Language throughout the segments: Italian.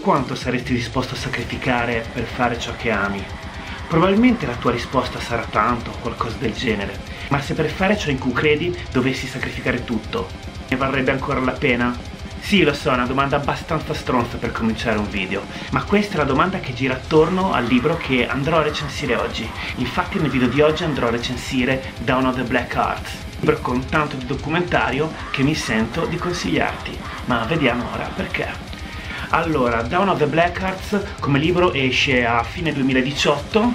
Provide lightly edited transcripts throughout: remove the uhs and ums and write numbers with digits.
quanto saresti disposto a sacrificare per fare ciò che ami? Probabilmente la tua risposta sarà tanto o qualcosa del genere, ma se per fare ciò in cui credi dovessi sacrificare tutto, ne varrebbe ancora la pena? Sì, lo so, è una domanda abbastanza stronza per cominciare un video, ma questa è la domanda che gira attorno al libro che andrò a recensire oggi. Infatti nel video di oggi andrò a recensire Dawn of the Black Arts, un libro con tanto di documentario che mi sento di consigliarti, ma vediamo ora perché. Allora, Dawn of the Black Arts come libro esce a fine 2018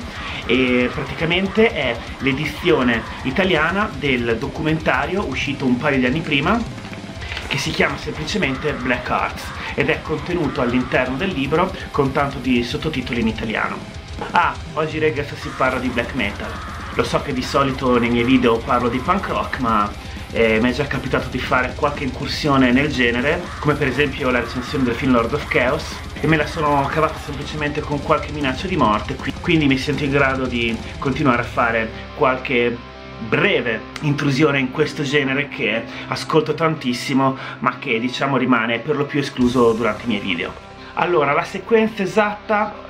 e praticamente è l'edizione italiana del documentario uscito un paio di anni prima, che si chiama semplicemente Black Arts ed è contenuto all'interno del libro con tanto di sottotitoli in italiano. Ah, oggi ragazzi si parla di black metal. Lo so che di solito nei miei video parlo di punk rock, ma mi è già capitato di fare qualche incursione nel genere, come per esempio la recensione del film Lord of Chaos, e me la sono cavata semplicemente con qualche minaccia di morte, quindi mi sento in grado di continuare a fare qualche breve intrusione in questo genere che ascolto tantissimo, ma che diciamo rimane per lo più escluso durante i miei video. Allora, la sequenza esatta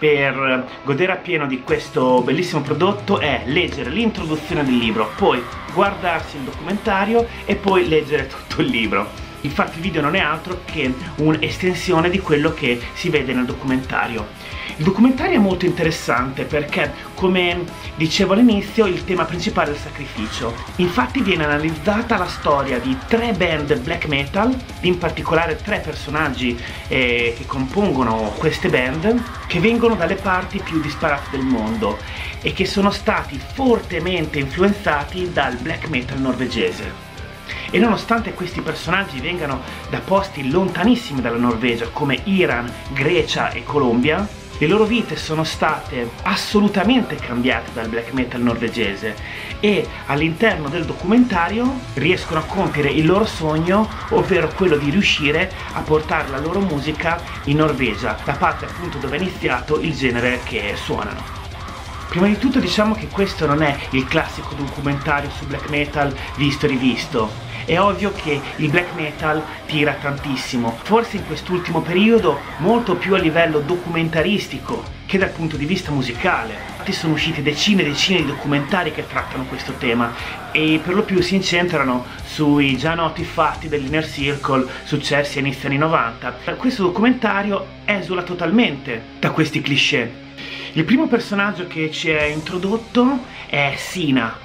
per godere appieno di questo bellissimo prodotto è leggere l'introduzione del libro, poi guardarsi il documentario e poi leggere tutto il libro. Infatti il video non è altro che un'estensione di quello che si vede nel documentario. Il documentario è molto interessante perché, come dicevo all'inizio, il tema principale è il sacrificio. Infatti viene analizzata la storia di 3 band black metal, in particolare 3 personaggi che compongono queste band, che vengono dalle parti più disparate del mondo e che sono stati fortemente influenzati dal black metal norvegese. E nonostante questi personaggi vengano da posti lontanissimi dalla Norvegia come Iran, Grecia e Colombia, le loro vite sono state assolutamente cambiate dal black metal norvegese e all'interno del documentario riescono a compiere il loro sogno, ovvero quello di riuscire a portare la loro musica in Norvegia, la patria appunto dove è iniziato il genere che suonano. Prima di tutto diciamo che questo non è il classico documentario su black metal visto e rivisto. È ovvio che il black metal tira tantissimo, forse in quest'ultimo periodo molto più a livello documentaristico che dal punto di vista musicale. Infatti sono usciti decine e decine di documentari che trattano questo tema e per lo più si incentrano sui già noti fatti dell'Inner Circle successi a inizio anni 90. Questo documentario esula totalmente da questi cliché. Il primo personaggio che ci è introdotto è Sina,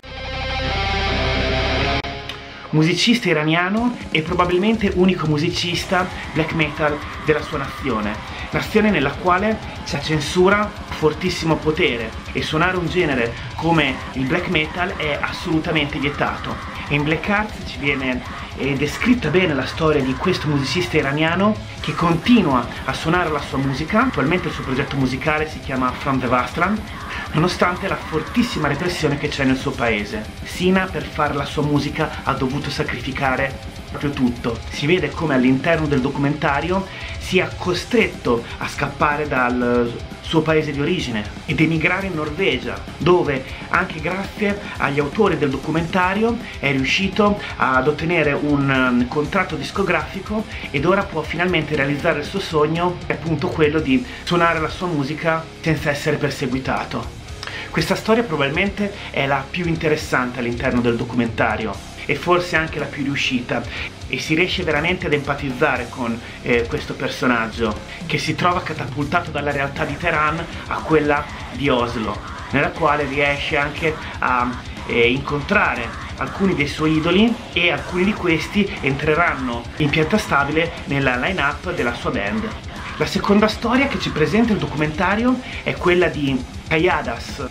musicista iraniano e probabilmente unico musicista black metal della sua nazione nella quale c'è censura, fortissimo potere e suonare un genere come il black metal è assolutamente vietato. E in Black Arts ci viene descritta bene la storia di questo musicista iraniano che continua a suonare la sua musica. Attualmente il suo progetto musicale si chiama From the Vastland, nonostante la fortissima repressione che c'è nel suo paese. Sina per fare la sua musica ha dovuto sacrificare proprio tutto. Si vede come all'interno del documentario sia costretto a scappare dal suo paese di origine ed emigrare in Norvegia, dove anche grazie agli autori del documentario è riuscito ad ottenere un contratto discografico ed ora può finalmente realizzare il suo sogno, che è appunto quello di suonare la sua musica senza essere perseguitato. Questa storia probabilmente è la più interessante all'interno del documentario e forse anche la più riuscita, e si riesce veramente ad empatizzare con questo personaggio che si trova catapultato dalla realtà di Teheran a quella di Oslo, nella quale riesce anche a incontrare alcuni dei suoi idoli e alcuni di questi entreranno in pianta stabile nella line-up della sua band. La seconda storia che ci presenta il documentario è quella di Kayadas,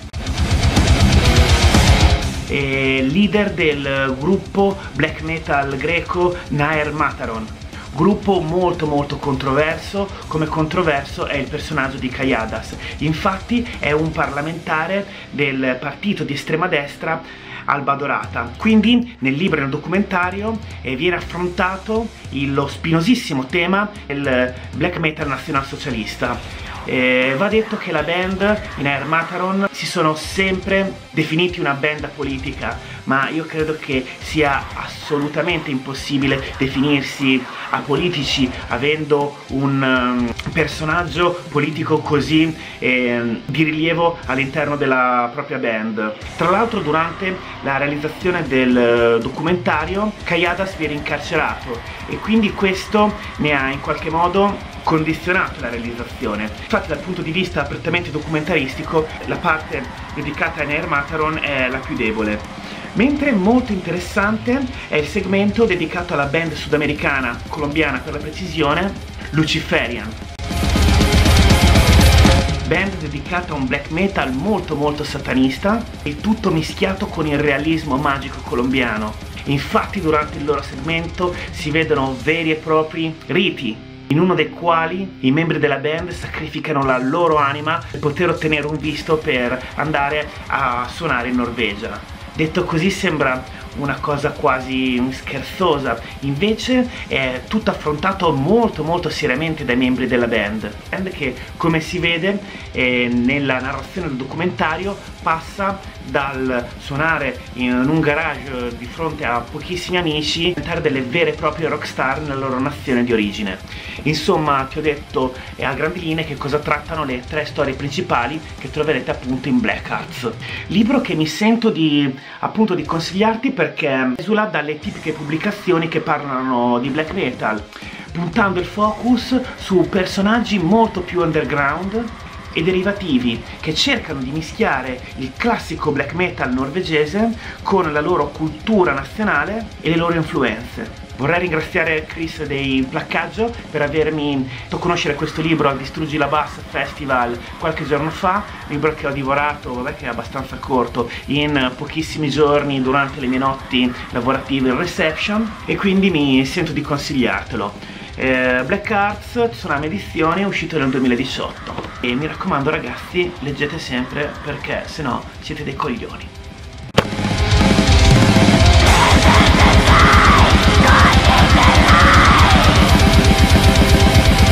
leader del gruppo black metal greco Naer Mataron, gruppo molto controverso, come controverso è il personaggio di Kayadas. Infatti è un parlamentare del partito di estrema destra Al-Badorata. Quindi nel libro e nel documentario viene affrontato lo spinosissimo tema del black metal nazionalsocialista. Va detto che la band, i Naer Mataron, si sono sempre definiti una band politica, ma io credo che sia assolutamente impossibile definirsi apolitici avendo un personaggio politico così di rilievo all'interno della propria band. Tra l'altro, durante la realizzazione del documentario Kayadas viene incarcerato e quindi questo ne ha in qualche modo condizionato la realizzazione. Infatti, dal punto di vista prettamente documentaristico, la parte dedicata a Nair Mataron è la più debole. Mentre molto interessante è il segmento dedicato alla band sudamericana, colombiana per la precisione, Luciferian. Band dedicata a un black metal molto satanista, e tutto mischiato con il realismo magico colombiano. Infatti durante il loro segmento si vedono veri e propri riti, in uno dei quali i membri della band sacrificano la loro anima per poter ottenere un visto per andare a suonare in Norvegia. Detto così sembra una cosa quasi scherzosa, invece è tutto affrontato molto seriamente dai membri della band che, come si vede nella narrazione del documentario, passa dal suonare in un garage di fronte a pochissimi amici a diventare delle vere e proprie rockstar nella loro nazione di origine. Insomma, ti ho detto a grandi linee che cosa trattano le 3 storie principali che troverete appunto in Black Hearts, libro che mi sento di consigliarti perché esula dalle tipiche pubblicazioni che parlano di black metal, puntando il focus su personaggi molto più underground e derivativi che cercano di mischiare il classico black metal norvegese con la loro cultura nazionale e le loro influenze. Vorrei ringraziare Chris dei Placcaggio per avermi fatto conoscere questo libro al Distruggi la Bass Festival qualche giorno fa, libro che ho divorato, vabbè che è abbastanza corto, in pochissimi giorni durante le mie notti lavorative in reception, e quindi mi sento di consigliartelo. Black Hearts, Tsunami edizione, è uscito nel 2018 e mi raccomando ragazzi, leggete sempre perché sennò siete dei coglioni.